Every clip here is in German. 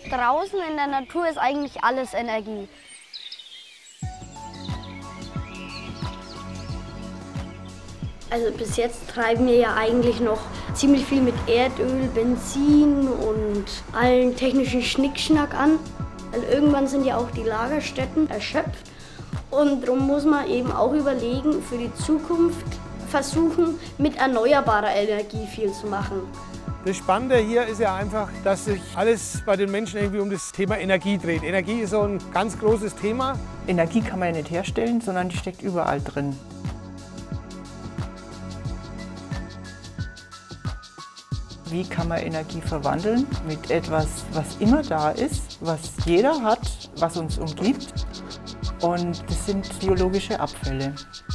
Draußen in der Natur ist eigentlich alles Energie. Also bis jetzt treiben wir ja eigentlich noch ziemlich viel mit Erdöl, Benzin und allen technischen Schnickschnack an. Weil irgendwann sind ja auch die Lagerstätten erschöpft. Und darum muss man eben auch überlegen, für die Zukunft versuchen, mit erneuerbarer Energie viel zu machen. Das Spannende hier ist ja einfach, dass sich alles bei den Menschen irgendwie um das Thema Energie dreht. Energie ist so ein ganz großes Thema. Energie kann man ja nicht herstellen, sondern die steckt überall drin. Wie kann man Energie verwandeln mit etwas, was immer da ist, was jeder hat, was uns umgibt? Und das sind biologische Abfälle.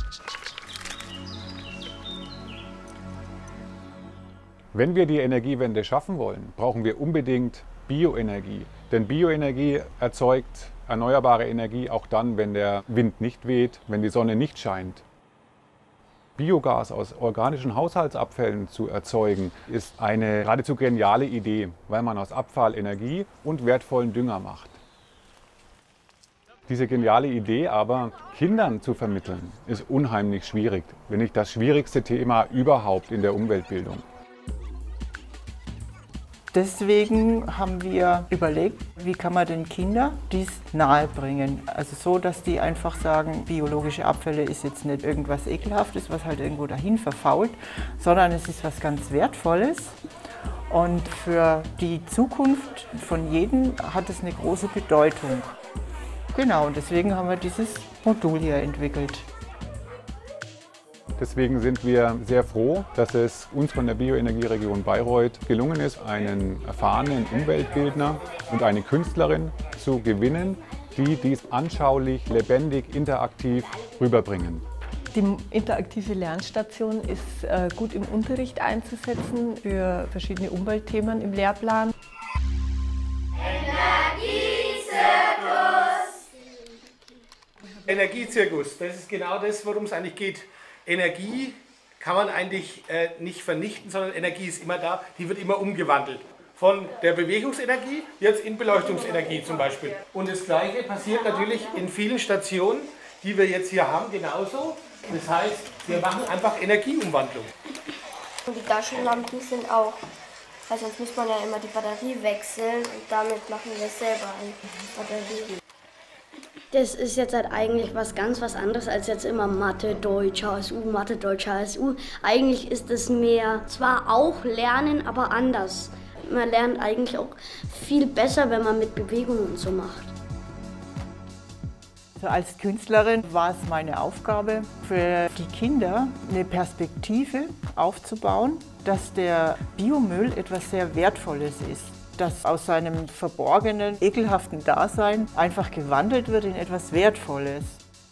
Wenn wir die Energiewende schaffen wollen, brauchen wir unbedingt Bioenergie. Denn Bioenergie erzeugt erneuerbare Energie auch dann, wenn der Wind nicht weht, wenn die Sonne nicht scheint. Biogas aus organischen Haushaltsabfällen zu erzeugen, ist eine geradezu geniale Idee, weil man aus Abfall Energie und wertvollen Dünger macht. Diese geniale Idee aber Kindern zu vermitteln, ist unheimlich schwierig, wenn nicht das schwierigste Thema überhaupt in der Umweltbildung. Deswegen haben wir überlegt, wie kann man den Kindern dies nahebringen. Also so, dass die einfach sagen, biologische Abfälle ist jetzt nicht irgendwas Ekelhaftes, was halt irgendwo dahin verfault, sondern es ist was ganz Wertvolles. Und für die Zukunft von jedem hat es eine große Bedeutung. Genau, und deswegen haben wir dieses Modul hier entwickelt. Deswegen sind wir sehr froh, dass es uns von der Bioenergieregion Bayreuth gelungen ist, einen erfahrenen Umweltbildner und eine Künstlerin zu gewinnen, die dies anschaulich, lebendig, interaktiv rüberbringen. Die interaktive Lernstation ist gut im Unterricht einzusetzen für verschiedene Umweltthemen im Lehrplan. Energiezirkus, das ist genau das, worum es eigentlich geht. Energie kann man eigentlich nicht vernichten, sondern Energie ist immer da, die wird immer umgewandelt. Von der Bewegungsenergie jetzt in Beleuchtungsenergie zum Beispiel. Und das Gleiche passiert natürlich in vielen Stationen, die wir jetzt hier haben, genauso. Das heißt, wir machen einfach Energieumwandlung. Und die Taschenlampen sind auch, weil sonst muss man ja immer die Batterie wechseln und damit machen wir selber eine Batterie. Das ist jetzt halt eigentlich was ganz was anderes als jetzt immer Mathe, Deutsch, HSU, Mathe, Deutsch, HSU. Eigentlich ist es mehr, zwar auch Lernen, aber anders. Man lernt eigentlich auch viel besser, wenn man mit Bewegungen und so macht. Also als Künstlerin war es meine Aufgabe, für die Kinder eine Perspektive aufzubauen, dass der Biomüll etwas sehr Wertvolles ist. Dass aus seinem verborgenen, ekelhaften Dasein einfach gewandelt wird in etwas Wertvolles.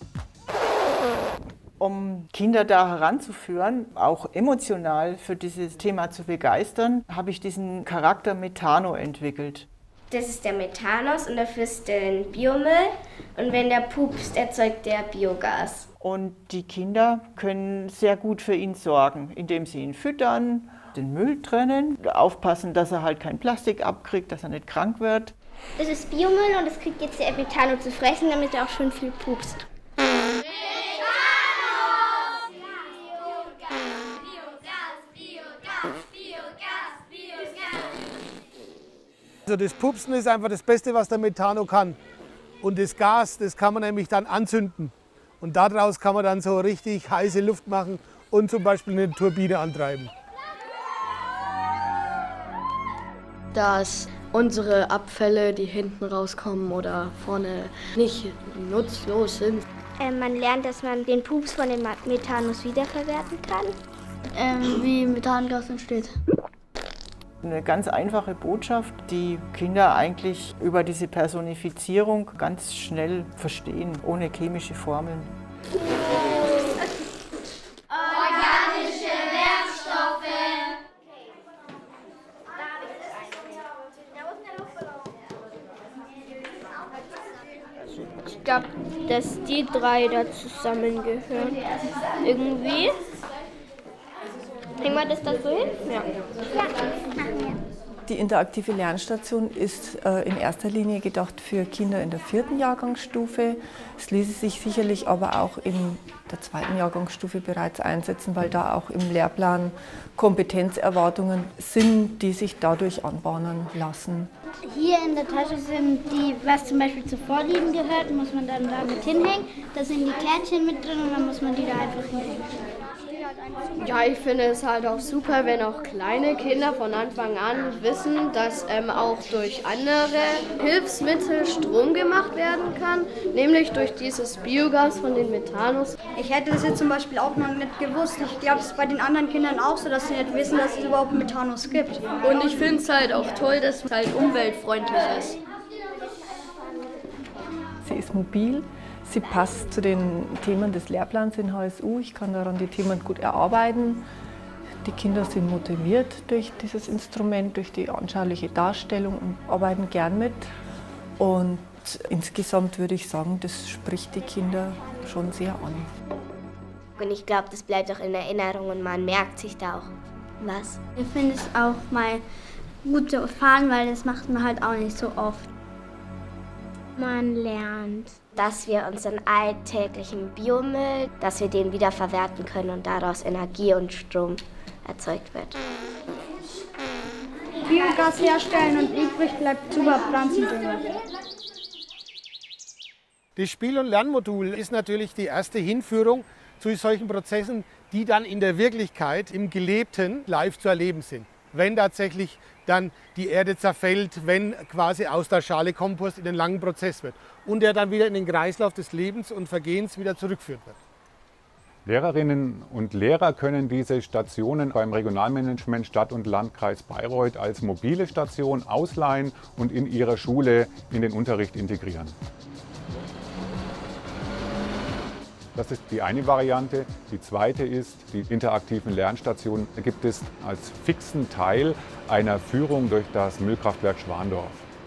Um Kinder da heranzuführen, auch emotional für dieses Thema zu begeistern, habe ich diesen Charakter Methano entwickelt. Das ist der Methanos und dafür ist der Biomüll. Und wenn der pupst, erzeugt der Biogas. Und die Kinder können sehr gut für ihn sorgen, indem sie ihn füttern, den Müll trennen, aufpassen, dass er halt kein Plastik abkriegt, dass er nicht krank wird. Das ist Biomüll und das kriegt jetzt der Methano zu fressen, damit er auch schön viel pupst. Also das Pupsen ist einfach das Beste, was der Methano kann. Und das Gas, das kann man nämlich dann anzünden. Und daraus kann man dann so richtig heiße Luft machen und zum Beispiel eine Turbine antreiben. Dass unsere Abfälle, die hinten rauskommen oder vorne, nicht nutzlos sind. Man lernt, dass man den Pups von den Methanos wiederverwerten kann. Wie Methangas entsteht. Eine ganz einfache Botschaft, die Kinder eigentlich über diese Personifizierung ganz schnell verstehen, ohne chemische Formeln. Organische Werkstoffe. Ich glaube, dass die drei da zusammengehören. Irgendwie. Kriegen wir das da so hin? Ja. Die interaktive Lernstation ist in erster Linie gedacht für Kinder in der 4. Jahrgangsstufe. Es ließe sich sicherlich aber auch in der 2. Jahrgangsstufe bereits einsetzen, weil da auch im Lehrplan Kompetenzerwartungen sind, die sich dadurch anbahnen lassen. Hier in der Tasche sind die, was zum Beispiel zu Vorlieben gehört, muss man dann damit hinhängen. Da sind die Kärtchen mit drin und dann muss man die da einfach hinhängen. Ja, ich finde es halt auch super, wenn auch kleine Kinder von Anfang an wissen, dass auch durch andere Hilfsmittel Strom gemacht werden kann, nämlich durch dieses Biogas von den Methanos. Ich hätte das jetzt zum Beispiel auch noch nicht gewusst. Ich glaube, es ist bei den anderen Kindern auch so, dass sie nicht wissen, dass es überhaupt Methanos gibt. Und ich finde es halt auch toll, dass es halt umweltfreundlich ist. Sie ist mobil. Sie passt zu den Themen des Lehrplans in HSU. Ich kann daran die Themen gut erarbeiten. Die Kinder sind motiviert durch dieses Instrument, durch die anschauliche Darstellung und arbeiten gern mit. Und insgesamt würde ich sagen, das spricht die Kinder schon sehr an. Und ich glaube, das bleibt auch in Erinnerung und man merkt sich da auch was. Ich finde es auch mal gut zu erfahren, weil das macht man halt auch nicht so oft. Man lernt, dass wir unseren alltäglichen Biomüll, dass wir den wiederverwerten können und daraus Energie und Strom erzeugt wird. Biogas herstellen und übrig bleibt super Pflanzendünger. Das Spiel- und Lernmodul ist natürlich die erste Hinführung zu solchen Prozessen, die dann in der Wirklichkeit, im Gelebten, live zu erleben sind. Wenn tatsächlich dann die Erde zerfällt, wenn quasi aus der Schale Kompost in den langen Prozess wird und der dann wieder in den Kreislauf des Lebens und Vergehens wieder zurückgeführt wird. Lehrerinnen und Lehrer können diese Stationen beim Regionalmanagement Stadt- und Landkreis Bayreuth als mobile Station ausleihen und in ihrer Schule in den Unterricht integrieren. Das ist die eine Variante. Die zweite ist, die interaktiven Lernstationen gibt es als fixen Teil einer Führung durch das Müllkraftwerk Schwandorf.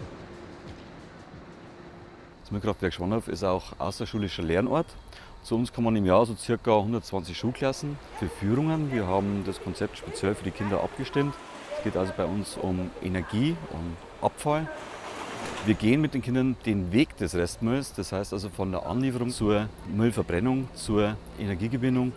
Das Müllkraftwerk Schwandorf ist auch außerschulischer Lernort. Zu uns kommen im Jahr so ca. 120 Schulklassen für Führungen. Wir haben das Konzept speziell für die Kinder abgestimmt. Es geht also bei uns um Energie und Abfall. Wir gehen mit den Kindern den Weg des Restmülls, das heißt also von der Anlieferung zur Müllverbrennung, zur Energiegewinnung.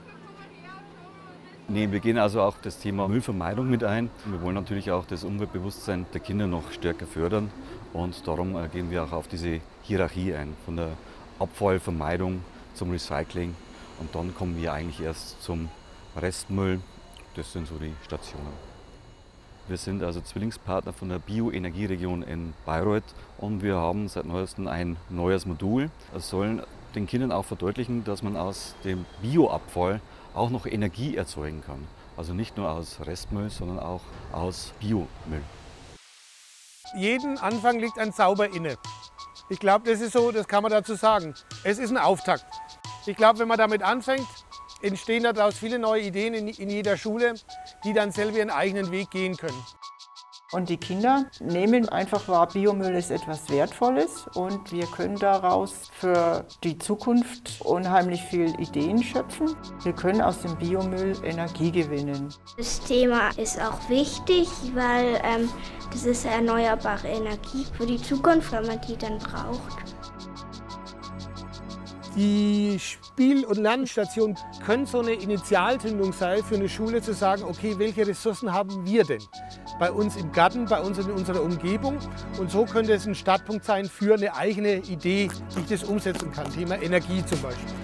Wir gehen also auch das Thema Müllvermeidung mit ein. Wir wollen natürlich auch das Umweltbewusstsein der Kinder noch stärker fördern und darum gehen wir auch auf diese Hierarchie ein, von der Abfallvermeidung zum Recycling und dann kommen wir eigentlich erst zum Restmüll. Das sind so die Stationen. Wir sind also Zwillingspartner von der Bioenergieregion in Bayreuth und wir haben seit neuestem ein neues Modul. Es soll den Kindern auch verdeutlichen, dass man aus dem Bioabfall auch noch Energie erzeugen kann. Also nicht nur aus Restmüll, sondern auch aus Biomüll. Jeden Anfang liegt ein Zauber inne. Ich glaube, das ist so, das kann man dazu sagen. Es ist ein Auftakt. Ich glaube, wenn man damit anfängt, entstehen daraus viele neue Ideen in jeder Schule, die dann selber ihren eigenen Weg gehen können. Und die Kinder nehmen einfach wahr, Biomüll ist etwas Wertvolles und wir können daraus für die Zukunft unheimlich viele Ideen schöpfen. Wir können aus dem Biomüll Energie gewinnen. Das Thema ist auch wichtig, weil das ist erneuerbare Energie für die Zukunft, wenn man die dann braucht. Die Spiel- und Lernstation können so eine Initialzündung sein für eine Schule, zu sagen, okay, welche Ressourcen haben wir denn bei uns im Garten, bei uns in unserer Umgebung? Und so könnte es ein Startpunkt sein für eine eigene Idee, wie ich das umsetzen kann. Thema Energie zum Beispiel.